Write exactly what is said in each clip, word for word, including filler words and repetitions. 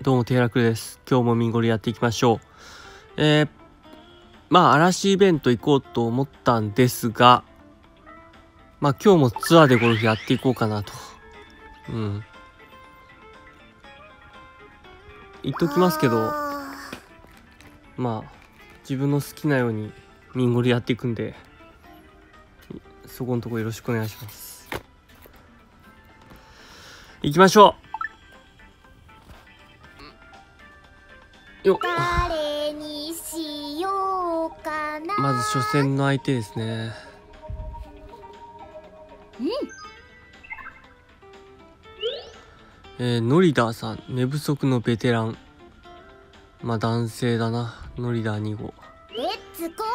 どうも、テイラクです。今日もミンゴルやっていきましょう。えー、まあ、嵐イベント行こうと思ったんですが、まあ、今日もツアーでゴルフやっていこうかなと。うん。言っときますけど、まあ、自分の好きなようにミンゴルやっていくんで、そこのとこよろしくお願いします。行きましょう。よっ。 誰にしようかな。 まず初戦の相手ですね。 うん。 えー、ノリダーさん、寝不足のベテラン。まあ男性だな。ノリダーに号。 レッツゴ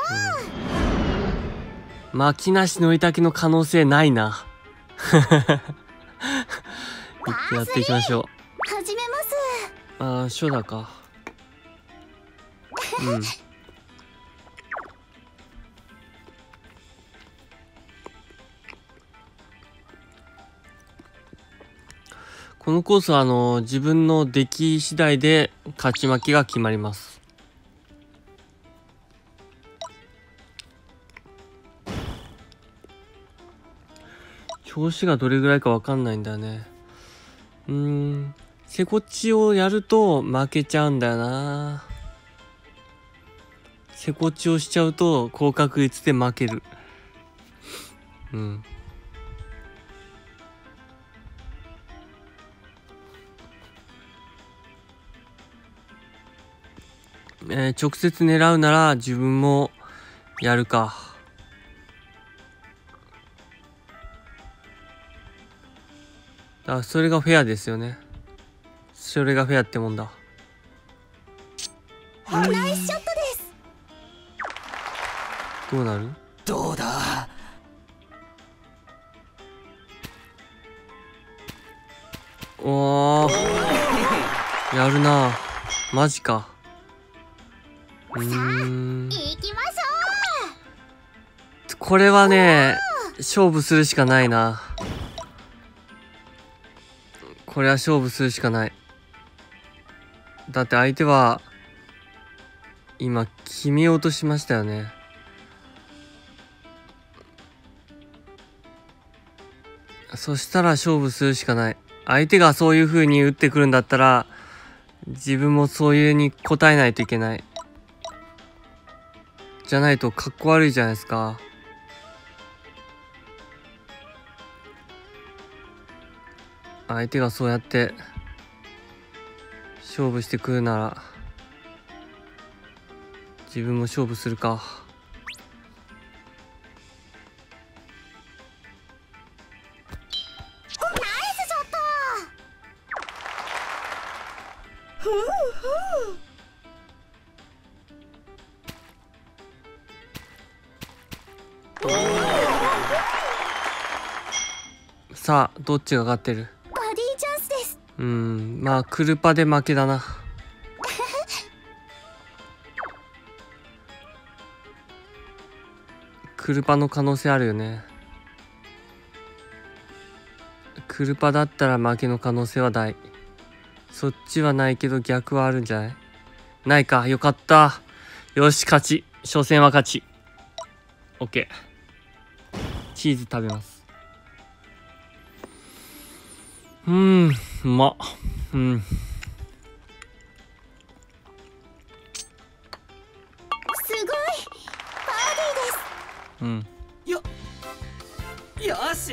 ー。 巻きなしのりたけの可能性ないな。やっていきましょう。 始めます。 あー、初だか。うん。このコースはあの自分の出来次第で勝ち負けが決まります。調子がどれぐらいかわかんないんだよね。うーん、セコチをやると負けちゃうんだよな。セコチをしちゃうと高確率で負ける。うん。えー、直接狙うなら自分もやるか。だからそれがフェアですよね。それがフェアってもんだ。 ナイスショットです。 どうなる？ どうだ。 おー、やるな。マジか。うーん。 行きましょこれはね、勝負するしかないな。これは勝負するしかない。だって相手は今決めようとしましたよね。そしたら勝負するしかない。相手がそういう風に打ってくるんだったら自分もそういうに応えないといけない。じゃないとかっこ悪いじゃないですか。相手がそうやって勝負してくるなら自分も勝負するか。 う。ナイスショット。ふうふう。 さあどっちが勝ってる？ バディチャンスです。 うーん、まあクルパで負けだな。クルパの可能性あるよね。クルパだったら負けの可能性は大。そっちはないけど逆はあるんじゃない？ないか。よかった。よし、勝ち。初戦は勝ち。 OK。 チーズ食べます。うーん、うまっ。うん。 すごい。バーディーです。 うん。 よよし。 バーディーチャン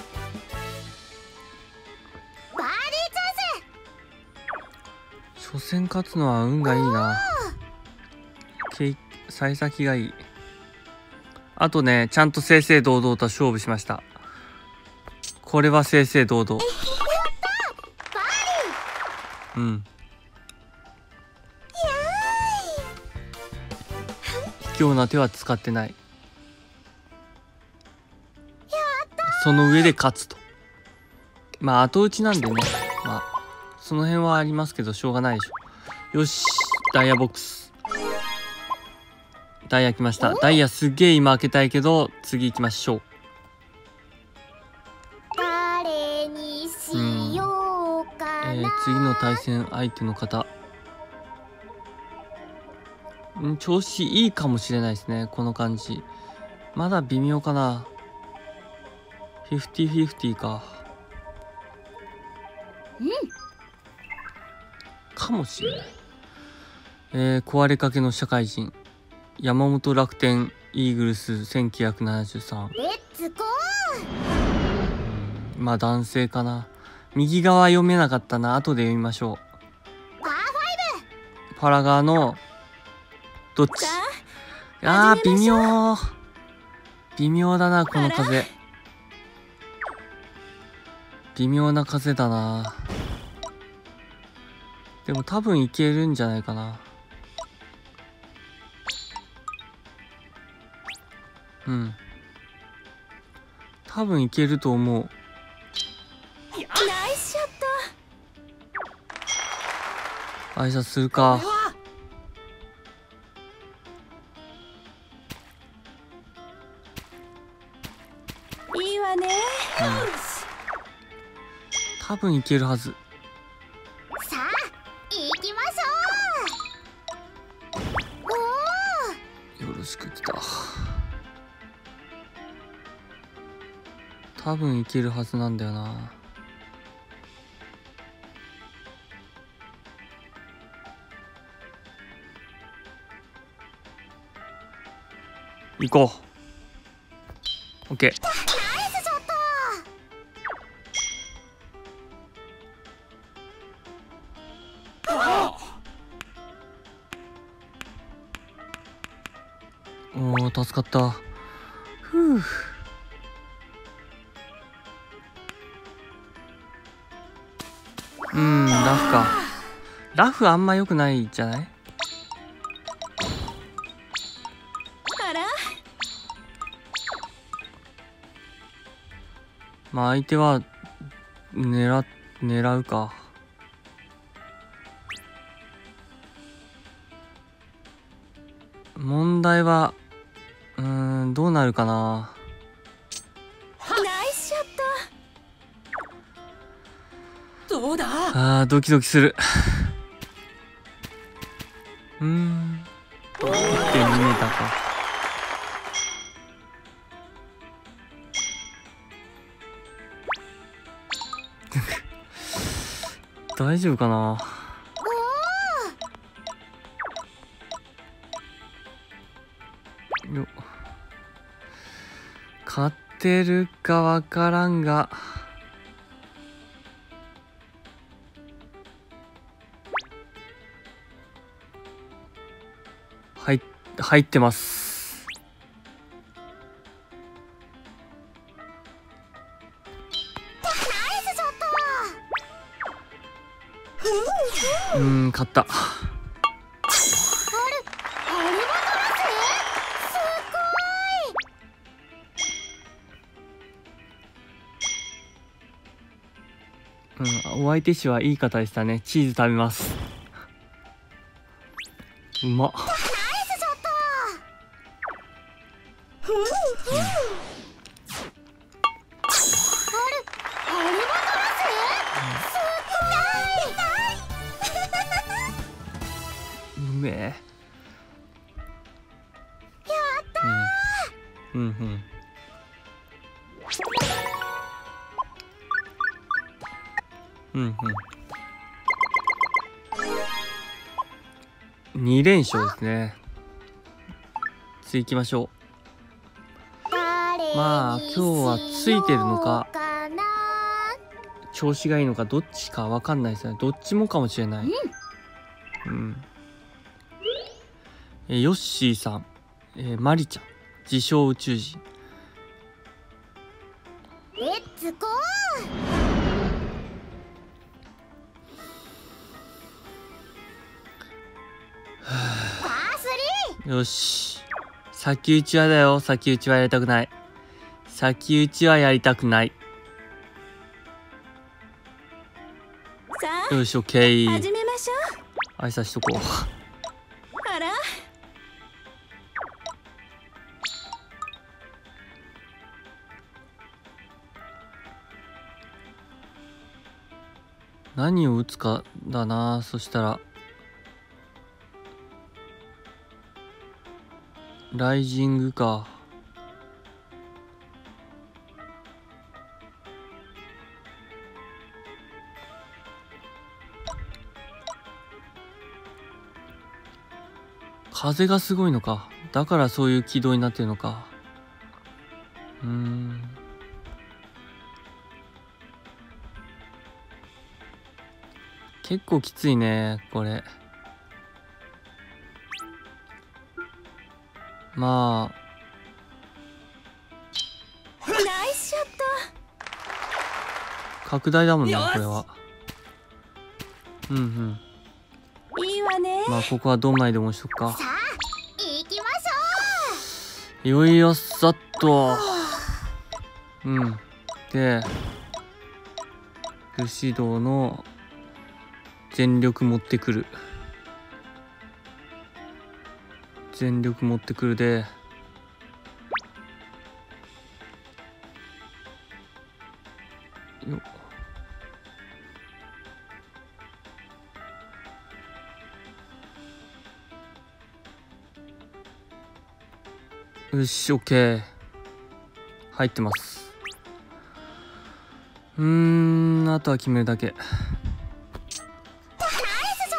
ス。 初戦勝つのは運がいいな。け幸先がいい。あとね、ちゃんと正々堂々と勝負しました。これは正々堂々。 やったバーディー。 うん。卑怯な手は使ってない。その上で勝つと。まあ後打ちなんでね、まあその辺はありますけどしょうがないでしょ。よし、ダイヤボックス。ダイヤ来ました。ダイヤすげえ今開けたいけど次行きましょう。 誰にしようかな。 えー、次の対戦相手の方、 ん調子いいかもしれないですね、この感じ。まだ微妙かな。フィフティフィフティか。 うんかもしれない。えー、壊れかけの社会人。山本楽天イーグルスせんきゅうひゃくななじゅうさん。 レッツゴー。 まあ男性かな。右側読めなかったな。後で読みましょパーフう。パラ側のどっち？ さあー、微始めましょ妙。微妙だな、この風。微妙な風だな。でも多分いけるんじゃないかな。うん。多分いけると思う。 ナイスショット。 挨拶するか。 これはいいわね。 多分いけるはず。 さあ行きましょう。およろしくきた。多分いけるはずなんだよな。行こう。オッケー。 おナイスショット。 おー、助かった。ふう。うん、ラフか。ラフあんま良くないじゃない？ あら、 まあ相手は狙っ狙うか。問題はうーんどうなるかな。 ナイスショット。 どうだ。 あードキドキする。うーん いってんに メーターか。大丈夫かな。よっ勝てるかわからんが入っ入ってます。 ナイスショット。 うーん勝った。 アルアルバトラス。すうん、お相手氏はいい方でしたね。チーズ食べます。うまっ。 ごい。ナイスショット。アルアルバトラス。すごい。 うめえ。 やったうんうんうんうんうんに連勝ですね。次行きましょー。 まあ今日はついてるのか誰にしようかな。 う。調子がいいのかどっちかわかんないですね。どっちもかもしれない。うんえーヨッシーさん、えーマリちゃん自称宇宙人。 レッツゴー。パースリー。 よし先打ちはだよ。先打ちはやりたくない。先打ちはやりたくない。 さよしオッケー。 あ始めましょ挨拶しとこう。 う。あら、 何を打つかだな。そしたらライジングか。風がすごいのか。だからそういう軌道になってるのか。うーん。結構きついね、これ。まあ。 ナイスショッ拡大だもんね、 よしこれは。うんうん。 ト。いいわね。 まあ、ここはドンマイでもしとくか。 さあ行きましよいよっさっと。うん。で、武士道の全力持ってくる。全力持ってくるで。よっ。よし、オッケー。入ってます。うーん、あとは決めるだけ。 ょう。ナイスショ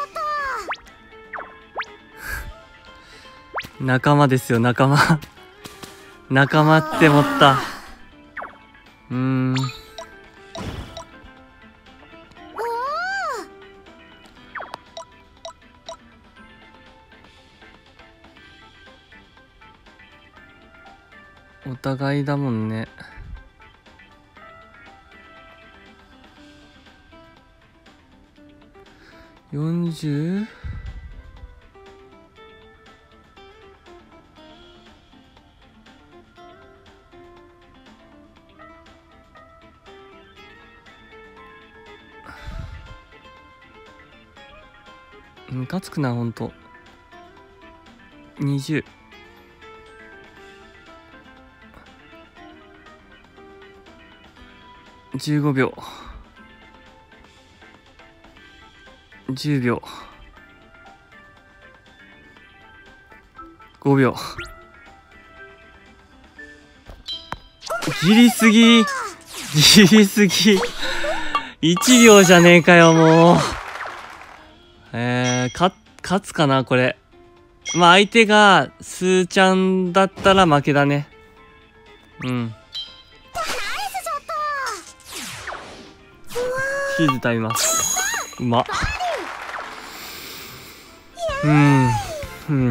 ット。 仲間ですよ、仲間。仲間って思った。うーん。お互いだもんね。よんじゅう？ムカつくな、ほんと。にじゅう。じゅうごびょう。じゅうびょう。ごびょう。ギリすぎ。ギリすぎ。いちびょうじゃねえかよ、もう。えー、か、勝つかな、これ。まあ、相手が、スーちゃんだったら負けだね。うん。チーズ食べます。うまっ。うん。うん。うん。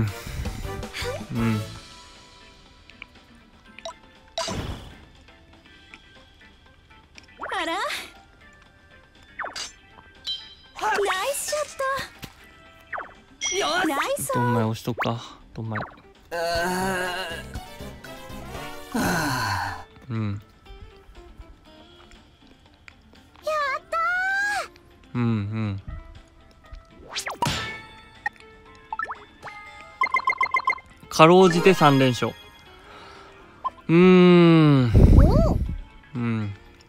あら。ナイスショット。 よし。 ナイス。 どんまい押しとくか。どんまい。 あーはあ。 うん。うんうん。かろうじてさん連勝。うーん。うん。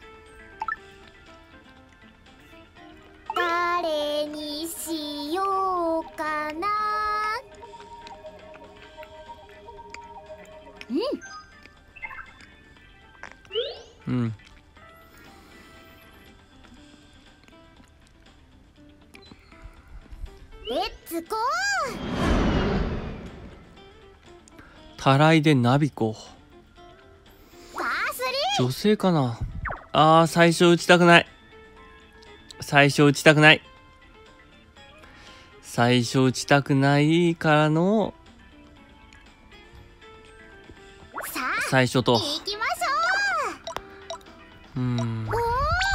誰にしようかな。うん。 うん。 レッツゴー。 たらいでナビコ。 パースリ女性かな。あー、最初打ちたくない。最初打ちたくない。最初打ちたくないからのー。さあ最初と。 行きましうーん。 ょう。お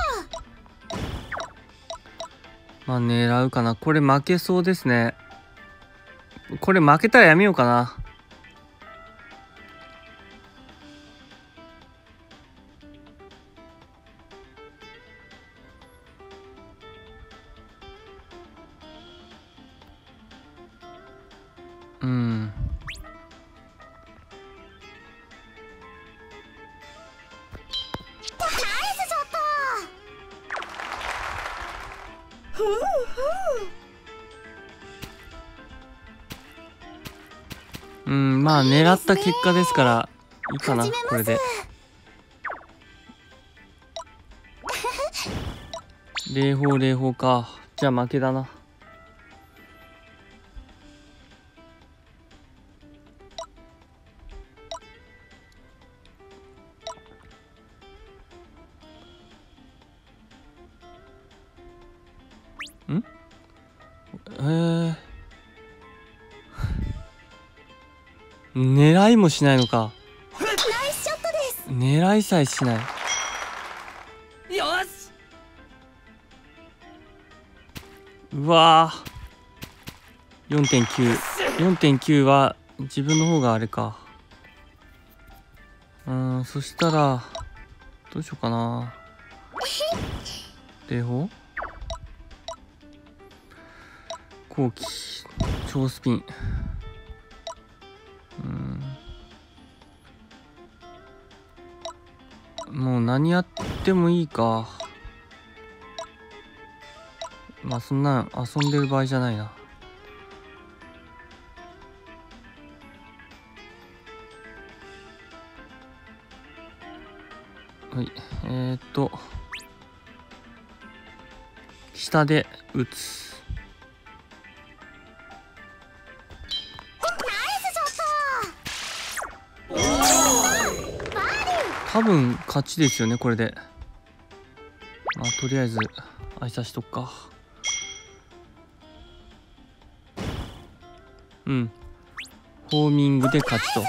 まあ狙うかな。これ負けそうですね。これ負けたらやめようかな。うん。 ナイスショット。 ううん、まあ狙った結果ですからいいかな、これで。霊峰霊峰か。じゃあ負けだな。ん？へえ。狙いもしないのか。 ナイスショットです。 狙いさえしない。 よし。 うわー よんてんきゅう。よんてんきゅう は自分の方があれか。うん、そしたらどうしようかな。霊峰後期超スピン。うん、もう何やってもいいか。まあそんなん遊んでる場合じゃないな。はい、えー、っと下で打つ。多分勝ちですよねこれで。まあとりあえず挨拶しとくか。うん、ホーミングで勝ちと。い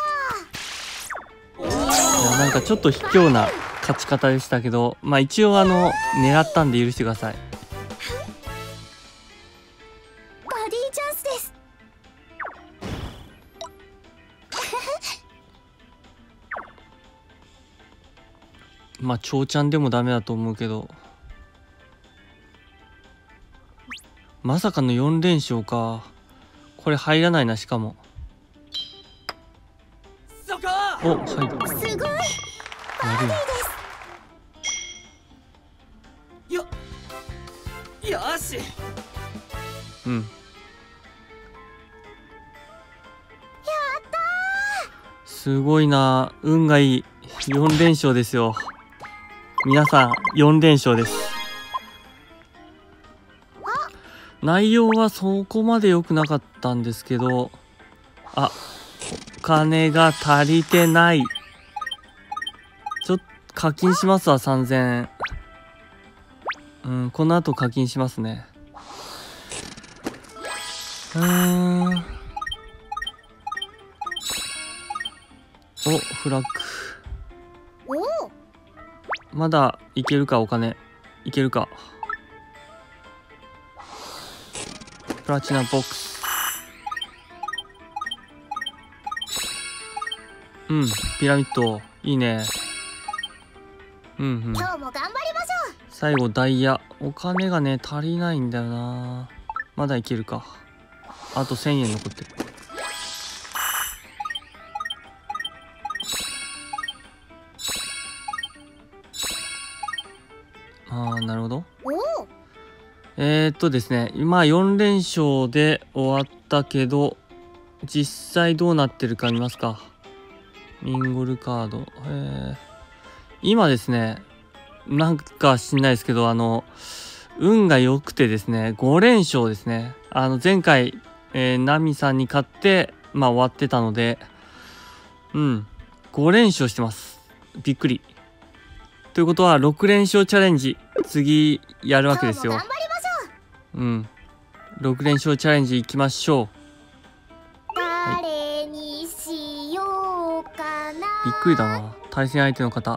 やなんかちょっと卑怯な勝ち方でしたけど、まあ一応あの狙ったんで許してください。 バディチャンスです。 まあ長ちゃんでもダメだと思うけど、まさかのよん連勝か。これ入らないな。しかもそこ。 お、入る。 すごい。バディです。 よよし。 うん、 やったー。 すごいな。運がいい。よん連勝ですよ皆さん。よん連勝です。内容はそこまで良くなかったんですけど、あ、お金が足りてない。ちょっと課金しますわ。さんぜんえん。うん、この後課金しますね。うーん、お、フラッグ。 おお、 まだいけるか。お金いけるか。プラチナボックス。うん、ピラミッドいいね。うんうん。 今日も頑張りましょう。 最後ダイヤ。お金がね足りないんだよな。まだいけるか。あとせんえん残ってる。ああ、なるほど。 おお、 えー、っとですね、今よん連勝で終わったけど、実際どうなってるか見ますか。ミンゴルカード。えー、今ですね、なんか知んないですけど、あの、運が良くてですね、ご連勝ですね。あの、前回、えー、ナミさんに勝って、まあ終わってたので、うん、ご連勝してます。びっくり。ということは、ろく連勝チャレンジ、次やるわけですよ。 今日も頑張りましょう。 うん。ろく連勝チャレンジいきましょう。 誰にしようかな。 びっくりだな。対戦相手の方。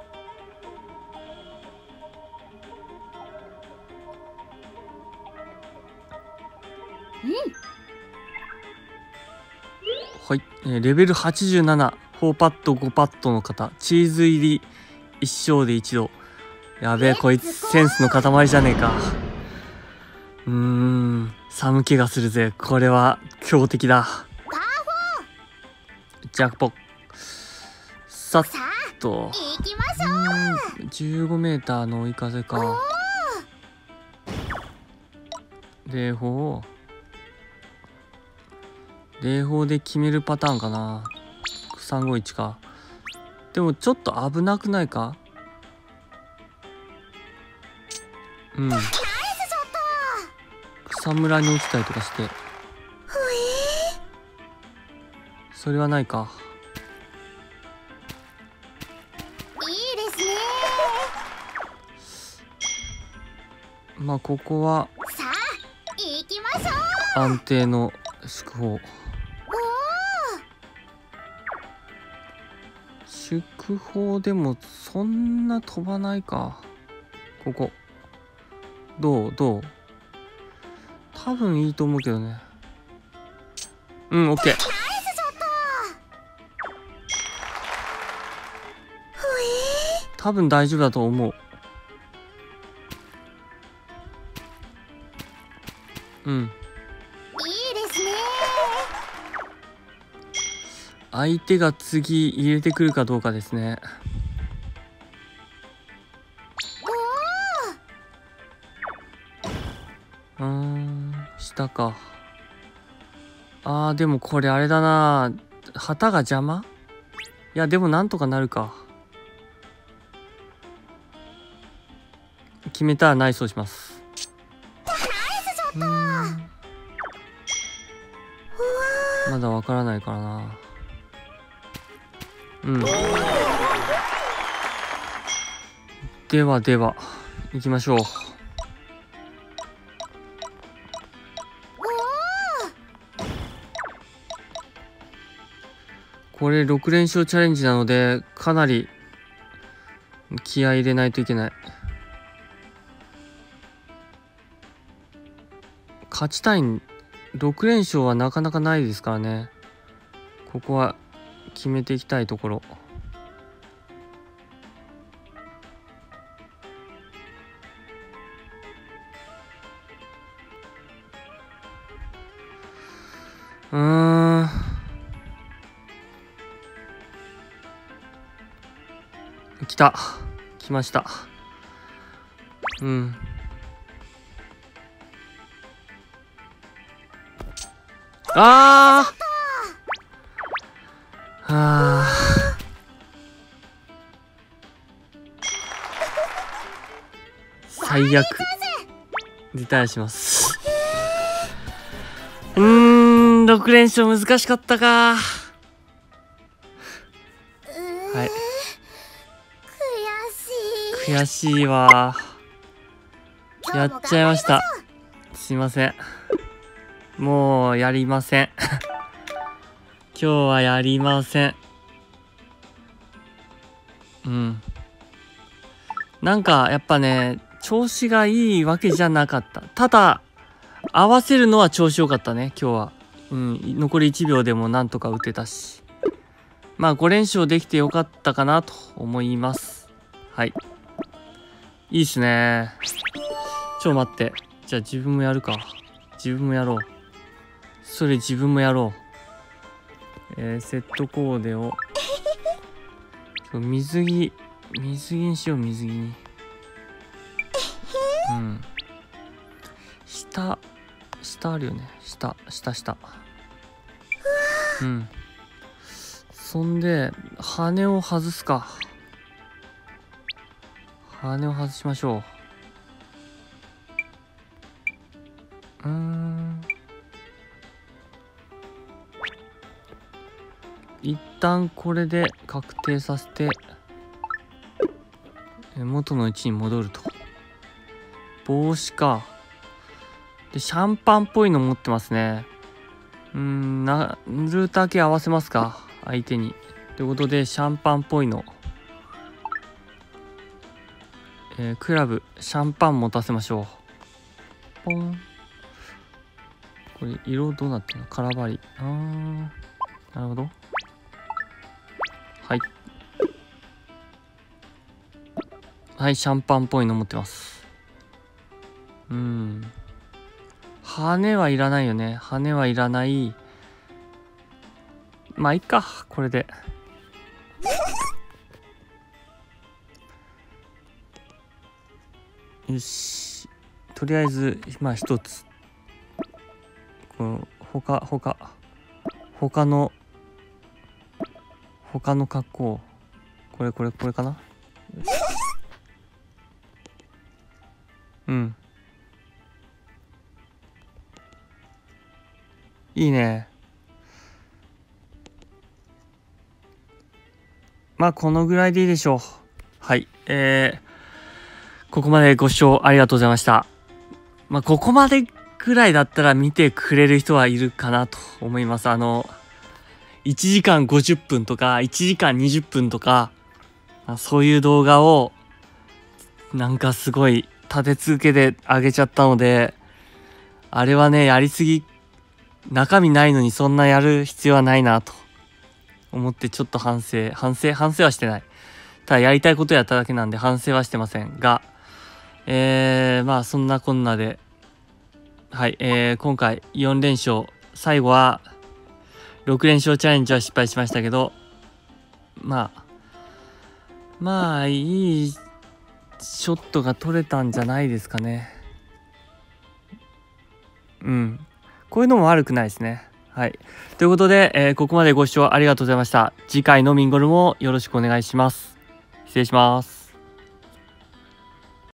はい、えーレベルはちじゅうなな、よんパットごパットの方、チーズ入り一生で一度。やべえ、こいつセンスの塊じゃねえか。うーん、寒気がするぜ。これは強敵だ。ジャックポッ。さっさと。 あ、行きましょう。 うーん、じゅうごメーターの追い風か。霊峰。 霊峰で決めるパターンかな。さんごいちか。でもちょっと危なくないか。うん。草むらに落ちたりとかして。それはないか。 いいですね。 まあここはさあ行きましょう。 安定の祝砲。祝砲でもそんな飛ばないか。ここどうどう。多分いいと思うけどね。うん、オッケー。多分大丈夫だと思う。うん。 いいですね。 相手が次入れてくるかどうかですね。うーん、下か。あー、でもこれあれだな。旗が邪魔？いや、でもなんとかなるか。決めたらナイスをします。うーん、まだわからないからな。うん。ではでは行きましょう。これろく連勝チャレンジなのでかなり気合い入れないといけない。勝ちたいんろく連勝はなかなかないですからね。ここは決めていきたいところ。うーん、来た来ました。うん。あーはあ。最悪。リタイアします。うーん、ろく連勝難しかったか。はい。 悔しい。 悔しいわ。やっちゃいました。すいません。もうやりません。今日はやりません。うん。なんかやっぱね、調子がいいわけじゃなかった。ただ、合わせるのは調子良かったね、今日は。うん、残りいちびょうでもなんとか打てたし。まあご連勝できてよかったかなと思います。はい。いいっすね。ちょ、待って。じゃあ自分もやるか。自分もやろう。それ自分もやろう。えー、セットコーデを。水着、水着にしよう、水着に。うん。下、下あるよね。下、下、下。うん。そんで、羽を外すか。羽を外しましょう。うーん。一旦これで確定させて、元の位置に戻ると。帽子か。で、シャンパンっぽいの持ってますね。うーん、な、ルーター系合わせますか。相手に。ということで、シャンパンっぽいの。えー、クラブ、シャンパン持たせましょう。ポン。これ、色どうなってるの？カラバリ。あー。なるほど。はい。はい、シャンパンっぽいの持ってます。うん。羽はいらないよね。羽はいらない。まあいいか、これで。よし。とりあえず、まあ一つ。この、ほか、ほか。 他の他の格好、これこれこれかな。うんいいね。まあこのぐらいでいいでしょう。はい、えー、ここまでご視聴ありがとうございました。まあここまでぐらいだったら見てくれる人はいるかなと思います。あのいちじかんごじゅっぷんとかいちじかんにじゅっぷんとか、まあ、そういう動画をなんかすごい立て続けで上げちゃったので、あれはねやりすぎ、中身ないのにそんなやる必要はないなと思って、ちょっと反省反省反省はしてない。ただやりたいことやっただけなんで反省はしてませんが、えー、まあそんなこんなで、はい、えー、今回よん連勝、最後はろく連勝チャレンジは失敗しましたけど、まあまあいいショットが取れたんじゃないですかね。うんこういうのも悪くないですね。はい。ということで、えーここまでご視聴ありがとうございました。次回のミンゴルもよろしくお願いします。失礼します。